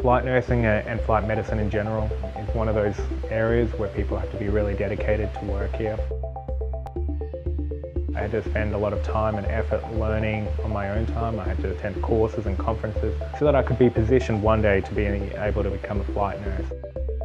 Flight nursing and flight medicine in general is one of those areas where people have to be really dedicated to work here. I had to spend a lot of time and effort learning on my own time. I had to attend courses and conferences so that I could be positioned one day to be able to become a flight nurse.